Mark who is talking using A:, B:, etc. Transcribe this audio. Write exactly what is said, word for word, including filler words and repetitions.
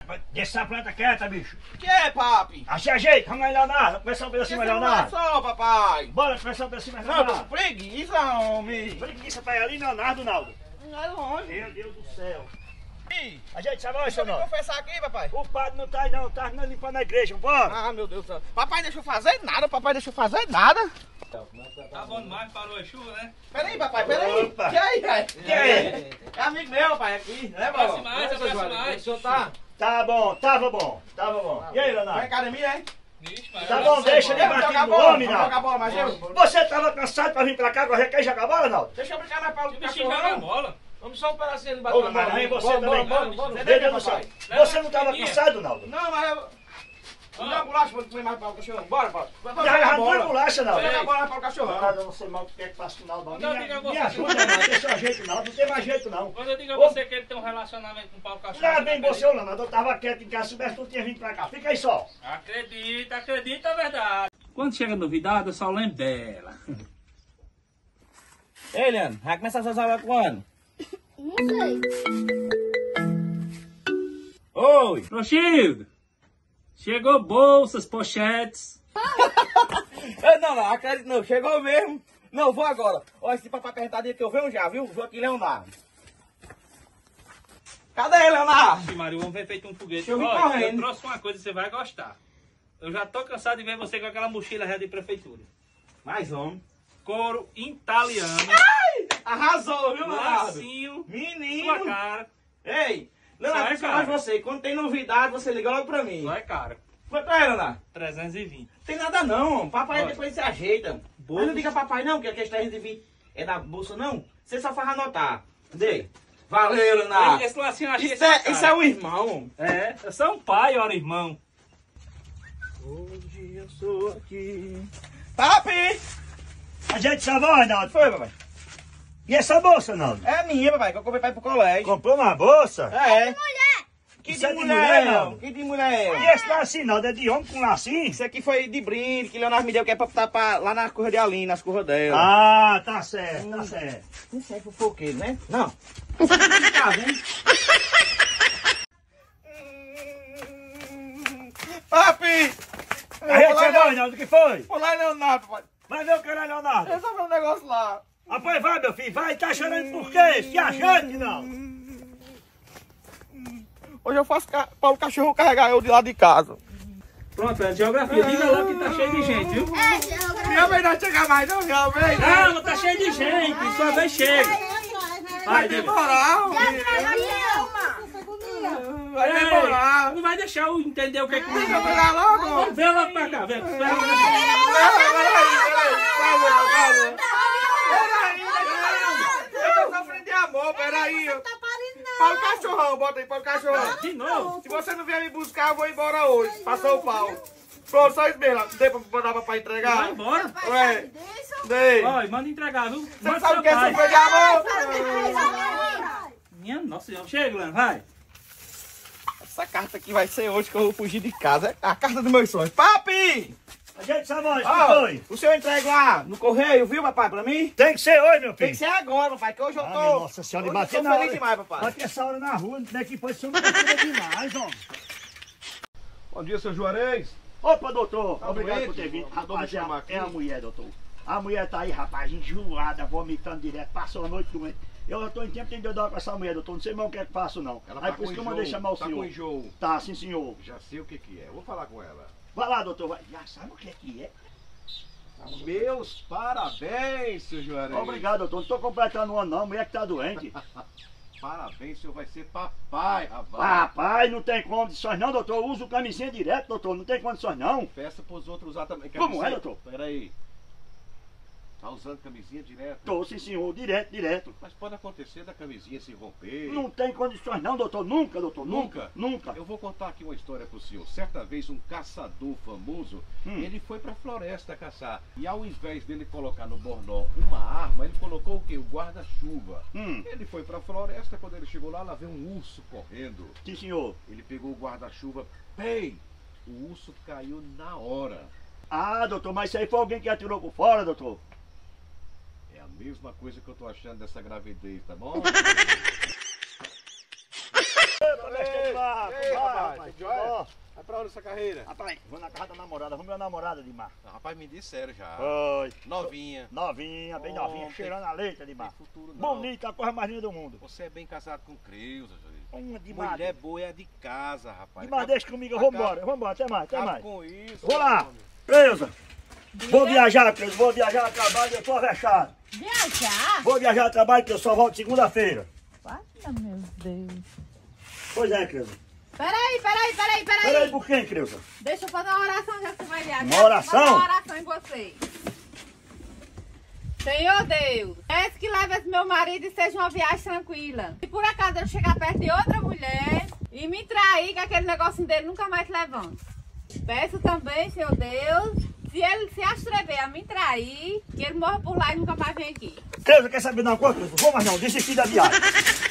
A: Deixa essa planta quieta, bicho.
B: Que é, papi?
A: Achei a jeito, vamos lá, Leonardo. Vamos começar um pedacinho mais, Leonardo.
B: Só, papai.
A: Bora começar um pedacinho mais,
B: Não, tô com
A: Leonardo.
B: preguiça, homem.
A: Preguiça pra ir ali, Leonardo, Naldo.
B: Não é longe.
A: Meu Deus do céu.
B: Ih,
A: Ajeite essa voz,
B: deixa
A: seu
B: eu me
A: nome.
B: confessar aqui, papai.
A: O padre não tá aí não, tá limpando a igreja, bora.
B: Ah, meu Deus do céu. Papai deixa eu fazer nada, papai deixa eu fazer nada.
C: Tá bom demais, parou a chuva, né?
B: Peraí, papai, peraí.
A: Opa.
B: Que aí, velho?
A: Que aí?
B: É amigo meu, pai, aqui. Né,
C: Abraça
B: Bola?
C: mais, abraça mais.
B: O senhor tá?
A: Tá bom, tava bom, tava bom. E aí,
B: Vai
A: Leonardo?
B: academia, hein?
C: Vixe, mas
A: Tá bom, deixa ele
B: Vamos
A: bater
B: jogar
A: no
B: bola,
A: homem,
B: vamos jogar
A: não.
B: bola, mas eu...
A: Você tava cansado pra vir pra cá, agora quer jogar bola, não?
B: Deixa eu brincar mais pra o
C: o bichinho joga bola.
B: Vamos só um pedacinho de
A: Ô,
B: bater
A: mas aí você
B: Bora,
A: também.
B: bora, bora, bora.
A: Meu
B: Você
A: Deus do céu.
B: papai.
A: Você não tava cansado, Naldo?
B: Não, mas eu... Não dá bolacha pra comer mais para o cachorrão. Bora, bora. Vamos
A: Já
B: jogar
A: já não é
B: bola.
A: bolacha, não.
B: Vamos jogar bola para o cachorrão.
A: Nada, eu não sei mal o que é que faço com o Naldo.
C: Quando eu digo a
A: Me, me
C: você,
A: ajuda, Naldo. Deixa eu jeito, Naldo. Não tem mais jeito, não.
C: Quando eu digo a
A: Ô.
C: você que ele tem um relacionamento com o Paulo Cachorro...
A: Lá bem você, ô, Leonardo. Eu tava quieto em casa, se soubesse, tu tinha vindo pra cá. Fica aí só.
C: Acredita, acredita, é verdade. Quando chega novidade, eu só lembro dela.
B: Ei, Leandro, vai começar suas aulas quando?
D: Não sei.
B: Oi.
C: Rochildo, chegou bolsas, pochetes.
B: Eu não, não, acredito não. Chegou mesmo. Não, vou agora. Olha, esse papai apertadinho que eu venho já, viu? Vou aqui, Leonardo. Cadê ele, Leonardo?
C: Ixi, Mário, vamos ver feito um foguete.
B: Deixa eu vir
C: Olha,
B: correndo.
C: eu trouxe uma coisa que você vai gostar. Eu já tô cansado de ver você com aquela mochila ré de prefeitura.
B: Mais um.
C: Couro italiano,
B: Arrasou, viu, Leonardo?
C: lacinho,
B: Menino.
C: sua cara.
B: Ei, Leonardo,
C: Só é
B: mais
C: caro.
B: você. Quando tem novidade, você liga logo pra mim.
C: Só é caro.
B: Foi pra ele, Leonardo.
C: trezentos e vinte.
B: Tem nada não, papai
C: Olha.
B: depois se ajeita.
C: Bolsa.
B: Mas não diga papai não, que a questão trezentos e vinte é da bolsa não. Você só faz anotar. Dei. Valeu, Leonardo.
C: Esse lacinho eu achei
B: Isso é,
C: sua
B: isso
C: cara.
B: é o irmão.
C: É, eu sou um pai, ora irmão.
B: Hoje eu sou aqui. Papi!
A: Ajeite essa voz, Naldo.
B: Foi, papai.
A: E essa bolsa, Naldo?
B: É minha, papai, que eu comprei pra ir pro colégio.
A: Comprou uma bolsa?
B: É. Que
A: Isso
B: de
A: é de
B: mulher,
A: mulher,
B: não.
A: não?
B: Que de mulher.
A: E esse lacinho, Naldo, é de homem com lacinho?
B: Isso aqui foi de brinde que Leonardo me deu, que é pra botar pra, lá na curva de Aline, nas curvas dela.
A: Ah, tá certo, tá certo.
B: Isso é fofoqueiro, né? Não. Tá vendo? Papi!
A: Ajeite essa voz, Naldo, o que foi?
B: Vou lá, Leonardo, papai.
A: Vai ver o caralho, Leonardo.
B: Resolveu um negócio lá.
A: Rapaz, vai, meu filho, vai, tá chorando por quê? Se ajeite, não.
B: Hoje eu faço ca... para o cachorro carregar eu de lá de casa.
C: Pronto, é geografia. Diga logo que tá cheio de gente, viu?
D: É, geografia.
B: Minha vez não chega mais, não, minha vez.
C: Não, não tá cheio de gente. Sua vez chega. Vai,
B: Vai
C: David.
B: demorar. Vai
C: Ei,
B: demorar.
C: Não vai deixar eu entender o que é que
B: Vai
C: vai
B: demorar logo.
C: Vem logo pra cá, vem. Espera, vem.
B: Peraí, peraí. Eu tô sofrendo de amor, peraí. Para o cachorrão, bota aí, para o cachorrão.
C: De novo.
B: Se você não vier me buscar, eu vou embora hoje. Passou o pau. Pronto, só isso mesmo. Dei pra mandar pra pai entregar?
C: Vai embora.
B: Ué, dei.
C: Olha, manda entregar, viu?
B: Você
C: Manda
B: sabe
C: seu
B: o que é
C: pai.
B: sofrer de amor?
C: Minha nossa senhora. Chega, Leandro, vai.
B: Essa carta aqui vai ser hoje que eu vou fugir de casa. É a carta dos meus sonhos. Papi!
A: Ajeite essa voz, o que
B: Ó,
A: foi?
B: o senhor entrega lá no correio, viu, papai, pra mim?
A: Tem que ser hoje, meu
B: Tem
A: filho.
B: que ser agora, papai, que hoje eu
A: Ah,
B: tô...
A: minha Nossa Senhora,
B: hoje
A: bati
B: eu tô
A: na
B: feliz
A: hora.
B: demais, papai.
A: Bati essa hora na rua, daqui pode ser uma coisa demais, homem.
E: Bom dia, seu Juarez.
A: Opa, doutor,
E: Tá
A: obrigado
E: doente?
A: por ter vindo.
E: Mandou me
A: Rapaz, é,
E: chamar
A: a-
E: aqui?
A: é a mulher, doutor. A mulher tá aí, rapaz, enjoada, vomitando direto, passou a noite doente. Eu já tô em tempo de dor com essa mulher, doutor, não sei mais o que é que faço, não.
E: Ela
A: Aí
E: tá
A: por isso
E: com
A: que eu mandei
E: enjoo,
A: chamar o
E: tá
A: senhor.
E: com enjoo.
A: Tá, sim, senhor.
E: Já sei o que que é. Eu vou falar com ela.
A: Vai lá, doutor, vai. Já sabe o que é que é?
E: Meus parabéns, seu Juarez.
A: Obrigado, doutor, não tô completando um ano, não, a mulher que tá doente.
E: Parabéns, o senhor vai ser papai, rapaz.
A: Rapaz, não tem condições não, doutor. Eu uso camisinha direto, doutor. Não tem condições não.
E: Peça pros outros usar também.
A: Como é,
E: Camiseta.
A: doutor?
E: Peraí. Tá usando camisinha direto?
A: Tô, sim, senhor. Direto, direto.
E: Mas pode acontecer da camisinha se romper.
A: Não tem condições não, doutor. Nunca, doutor.
E: Nunca?
A: Nunca.
E: Eu vou contar aqui uma história pro senhor. Certa vez um caçador famoso,
A: Hum.
E: ele foi pra floresta caçar. E ao invés dele colocar no bornó uma arma, ele colocou o quê? O guarda-chuva.
A: Hum.
E: Ele foi pra floresta, quando ele chegou lá, lá veio um urso correndo.
A: Sim, senhor.
E: Ele pegou o guarda-chuva, pei! O urso caiu na hora.
A: Ah, doutor, mas isso aí foi alguém que atirou por fora, doutor.
E: É a mesma coisa que eu tô achando dessa gravidez, tá bom?
A: Epa, mestre de barco,
B: Ei,
A: vai,
B: rapaz.
A: rapaz. Ó,
E: Vai pra onde essa carreira?
A: rapaz, vou na casa da namorada, vou minha namorada de mar.
E: Ah, rapaz, me disseram já.
A: Oi.
E: Novinha.
A: Novinha, bem
E: Oh,
A: novinha,
E: tem-
A: cheirando a leite de mar.
E: Tem futuro não.
A: Bonita, a coisa mais linda do mundo.
E: Você é bem casado com Creuza, José.
A: Uma de mar.
E: Mulher boa é a de casa, rapaz.
A: De mar, deixa comigo, eu vou embora, eu vou embora, até mais, até
E: Acaba
A: mais.
E: com isso.
A: Vou lá,
E: homem.
A: Creuza. Vou viajar, Creuza, vou viajar a trabalho, eu tô avexado.
D: Viajar?
A: Vou viajar a trabalho que eu só volto segunda-feira.
D: Olha, meu Deus.
A: Pois é, Creuza.
D: Peraí, peraí, peraí, peraí.
A: Peraí, por quem, Creuza?
D: Deixa eu fazer uma oração já que você vai viajar.
A: Uma oração?
D: Vou fazer uma oração em você. Senhor Deus, peço que leve esse meu marido e seja uma viagem tranquila. Se por acaso eu chegar perto de outra mulher e me trair, que aquele negocinho dele nunca mais se levanta. Peço também, Senhor Deus, se ele se atrever a me trair, que ele morra por lá e nunca mais vem aqui.
A: Creuza, quer saber de uma coisa, Creuza? Vou mais não, desisti da viagem.